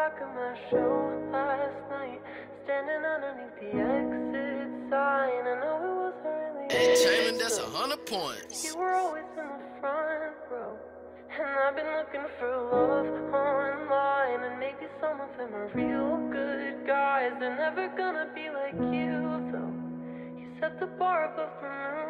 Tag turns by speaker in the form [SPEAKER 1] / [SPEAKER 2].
[SPEAKER 1] back of my show last night, standing underneath the exit sign. I know it wasn't really
[SPEAKER 2] Hey, Chamberlain, that's 100 points.
[SPEAKER 1] You were always in the front row, and I've been looking for love online, and maybe some of them are real good guys. They're never gonna be like you, though. You set the bar above the moon.